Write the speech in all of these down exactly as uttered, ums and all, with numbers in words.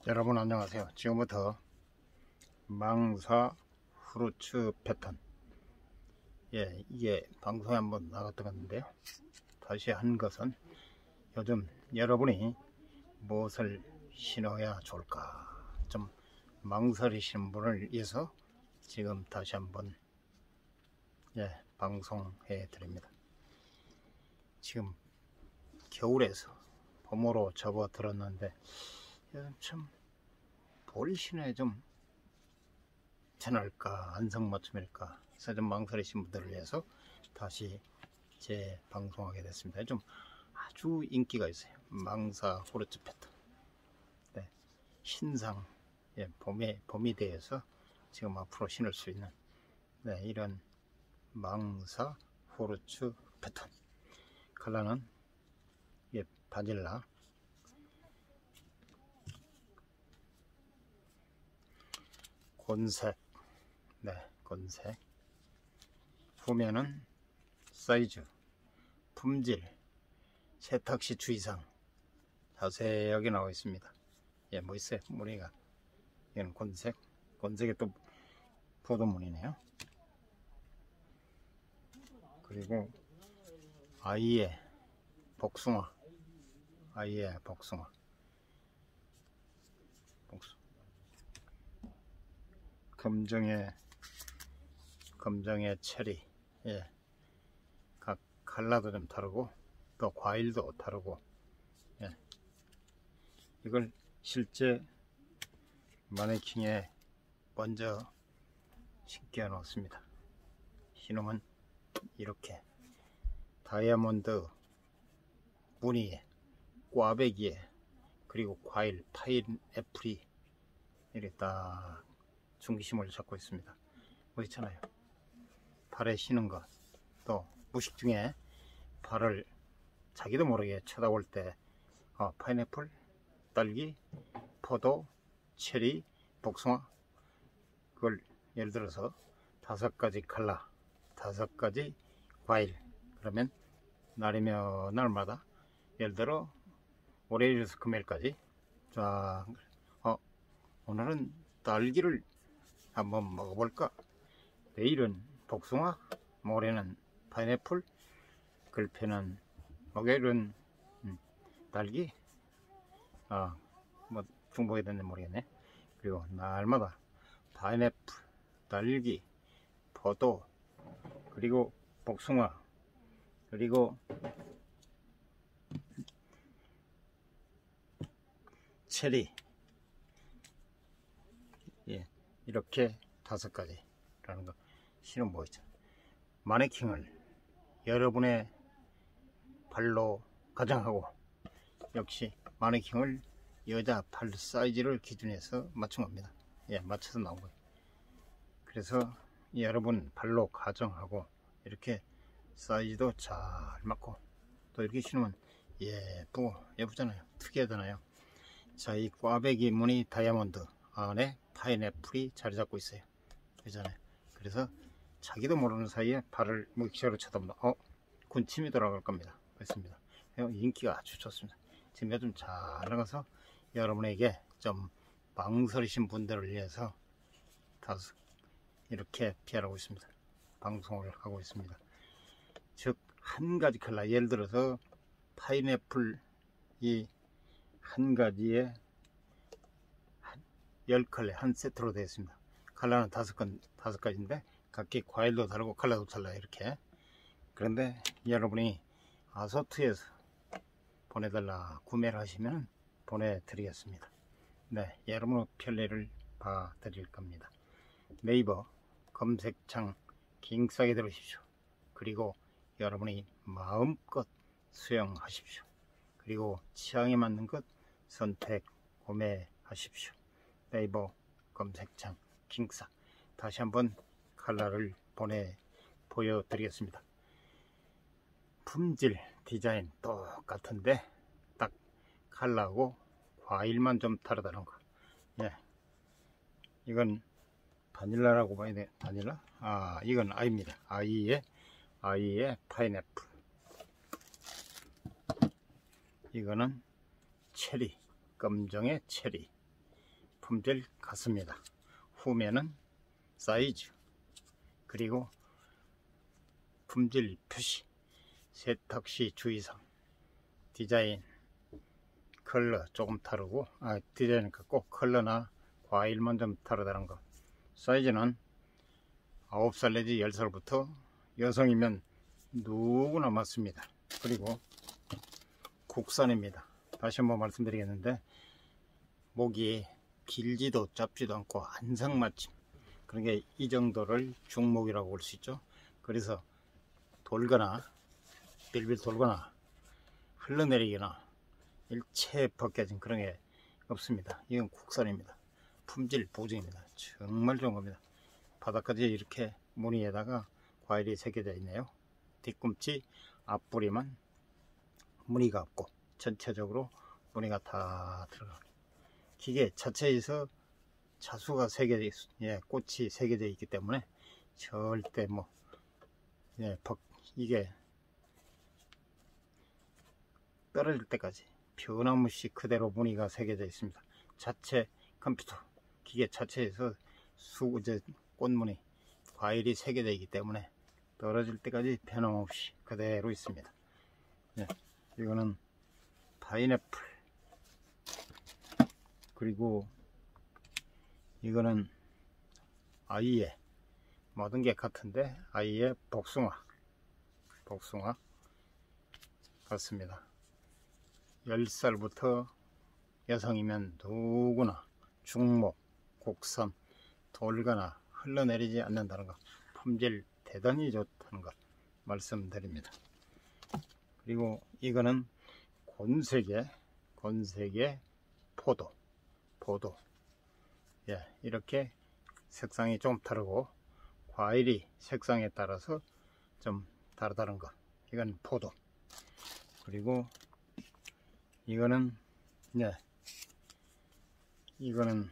여러분 안녕하세요. 지금부터 망사 후르츠 패턴, 예, 이게 방송에 한번 나갔던 건데요. 다시 한 것은 요즘 여러분이 무엇을 신어야 좋을까 좀 망설이시는 분을 위해서 지금 다시 한번 예, 방송해 드립니다. 지금 겨울에서 봄으로 접어들었는데 참 뭘 신어야 좀 괜찮을까, 안성맞춤일까 해서 좀 망설이신 분들을 위해서 다시 재방송하게 됐습니다. 좀 아주 인기가 있어요. 망사 후르츠 패턴, 네, 신상, 예, 봄에, 봄이 되어서 지금 앞으로 신을 수 있는, 네, 이런 망사 후르츠 패턴. 컬러는 예, 바닐라, 곤색, 네, 곤색. 후면은 사이즈, 품질, 세탁시 주의사항 자세하게 나와 있습니다. 예, 뭐 있어요? 무늬가. 이건 곤색, 곤색에 또 포도무늬네요. 그리고 아이의 복숭아, 아이의 복숭아, 복숭아. 검정의 검정의 체리, 예, 각 컬러도 좀 다르고 또 과일도 다르고, 예, 이걸 실제 마네킹에 먼저 신겨 놓습니다. 신으면 이렇게 다이아몬드 무늬에 꽈배기에 그리고 과일 파인애플이 이렇게 딱 중심을 잡고 있습니다. 뭐 있잖아요, 발에 신은 것, 또 무식 중에 발을 자기도 모르게 쳐다볼 때 어, 파인애플, 딸기, 포도, 체리, 복숭아, 그걸 예를 들어서 다섯 가지 컬러, 다섯 가지 과일, 그러면 날이며 날마다 예를 들어 월요일에서 금요일까지 쫙, 어, 오늘은 딸기를 한번 먹어볼까, 내일은 복숭아, 모레는 파인애플, 글패는 목요일은 음, 딸기, 아, 뭐 중복이 됐는지 모르겠네. 그리고 날마다 파인애플, 딸기, 포도, 그리고 복숭아, 그리고 체리, 예, 이렇게 다섯 가지라는 거 신은 뭐있죠. 마네킹을 여러분의 발로 가정하고, 역시 마네킹을 여자 발 사이즈를 기준해서 맞춘 겁니다. 예, 맞춰서 나온 거예요. 그래서 여러분 발로 가정하고 이렇게 사이즈도 잘 맞고 또 이렇게 신으면 예쁘고 예쁘잖아요. 특이하잖아요. 자, 이 꽈배기 무늬 다이아몬드 안에 파인애플이 자리 잡고 있어요. 그잖아요. 그래서 자기도 모르는 사이에 발을 무기체로 쳐다본다. 어, 군침이 돌아갈 겁니다. 그렇습니다. 인기가 아주 좋습니다. 지금 요즘 잘 나가서 여러분에게 좀 망설이신 분들을 위해서 다섯 이렇게 피하고 있습니다. 방송을 하고 있습니다. 즉, 한 가지 컬러, 예를 들어서 파인애플 이 한 가지에 열 컬러 한 세트로 되어 있습니다. 컬러는 다섯 건, 다섯 가지인데 각기 과일도 다르고 컬러도 달라요. 이렇게. 그런데 여러분이 아소트에서 보내달라 구매를 하시면 보내드리겠습니다. 네, 여러분의 편리를 봐 드릴 겁니다. 네이버 검색창 킹싸게 들으십시오. 그리고 여러분이 마음껏 수영하십시오. 그리고 취향에 맞는 것 선택 구매하십시오. 네이버 검색창 킹싸. 다시 한번 컬러를 보내 보여드리겠습니다. 품질, 디자인 똑같은데 딱 컬러하고 과일만 좀 다르다는 거. 예, 이건 바닐라라고 봐야 돼. 바닐라? 아, 이건 아이입니다. 아이의 아이의 파인애플. 이거는 체리, 검정의 체리. 품질 같습니다. 후면은 사이즈, 그리고 품질 표시, 세탁시 주의사항, 디자인, 컬러 조금 다르고, 아 디자인은 꼭 컬러나 과일만 좀 다르다는 거. 사이즈는 아홉 살 내지 열 살부터 여성이면 누구나 맞습니다. 그리고 국산입니다. 다시 한번 말씀드리겠는데, 목이 길지도 짧지도 않고 안성맞춤, 그런 게 이 정도를 중목이라고 볼 수 있죠. 그래서 돌거나 빌빌 돌거나 흘러내리거나 일체 벗겨진 그런 게 없습니다. 이건 국산입니다. 품질 보증입니다. 정말 좋은 겁니다. 바닥까지 이렇게 무늬에다가 과일이 새겨져 있네요. 뒤꿈치 앞부리만 무늬가 없고 전체적으로 무늬가 다 들어가. 기계 자체에서 자수가 새겨져 있, 예, 꽃이 새겨져 있기 때문에 절대 뭐 예, 벗, 이게 떨어질 때까지 변함없이 그대로 무늬가 새겨져 있습니다. 자체 컴퓨터 기계 자체에서 수 이제 꽃무늬 과일이 새겨져 있기 때문에 떨어질 때까지 변함없이 그대로 있습니다. 예, 이거는 파인애플, 그리고 이거는 아이의, 모든 게 같은데 아이의 복숭아 복숭아 같습니다. 열 살부터 여성이면 누구나 중목, 국산, 돌거나 흘러내리지 않는다는 것, 품질 대단히 좋다는 것 말씀드립니다. 그리고 이거는 곤색의 곤색의 포도 포도 예, 이렇게 색상이 좀 다르고 과일이 색상에 따라서 좀 다르다는 것. 이건 포도. 그리고 이거는 네, 이거는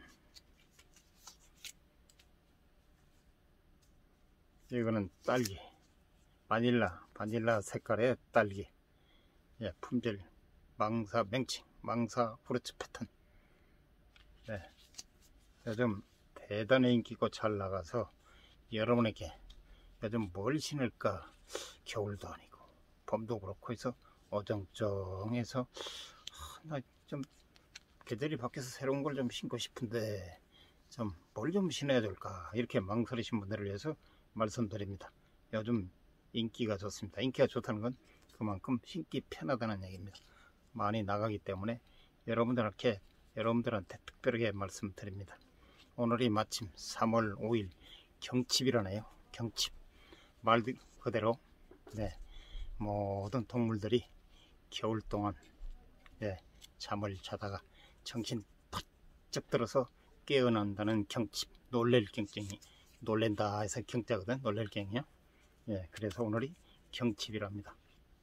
이거는 딸기, 바닐라 바닐라 색깔의 딸기. 예, 품질 망사 맹칭, 망사 후르츠 패턴. 네, 요즘 대단히 인기고 잘 나가서 여러분에게 요즘 뭘 신을까, 겨울도 아니고 봄도 그렇고 해서 어정쩡해서 나 좀 계절이 바뀌어서 새로운 걸 좀 신고 싶은데 좀 뭘 좀 신어야 될까, 이렇게 망설이신 분들을 위해서 말씀드립니다. 요즘 인기가 좋습니다. 인기가 좋다는 건 그만큼 신기 편하다는 얘기입니다. 많이 나가기 때문에 여러분들께 여러분들한테 특별하게 말씀드립니다. 오늘이 마침 삼월 오일 경칩이라네요. 경칩. 말 그대로 네, 모든 동물들이 겨울 동안 네, 잠을 자다가 정신 퍼쩍 들어서 깨어난다는 경칩. 놀랄 경쟁이, 놀랜다 해서 경자거든. 놀랄 경이요. 예, 그래서 오늘이 경칩이랍니다.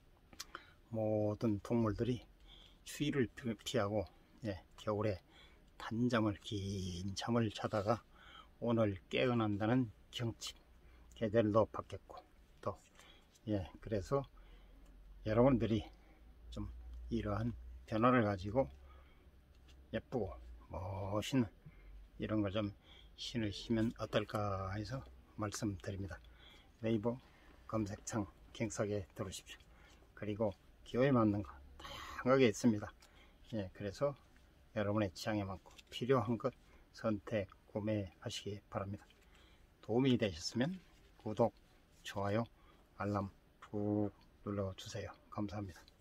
모든 동물들이 추위를 피하고 예, 겨울에 단잠을, 긴 잠을 자다가 오늘 깨어난다는 경칩. 계절도 바뀌었고 또 예, 그래서 여러분들이 좀 이러한 변화를 가지고 예쁘고 멋있는 이런 걸 좀 신으시면 어떨까 해서 말씀드립니다. 네이버 검색창 갱석에 들어오십시오. 그리고 기호에 맞는 거 다양하게 있습니다. 예, 그래서 여러분의 취향에 맞고 필요한 것 선택 구매하시기 바랍니다. 도움이 되셨으면 구독, 좋아요, 알람 꾹 눌러주세요. 감사합니다.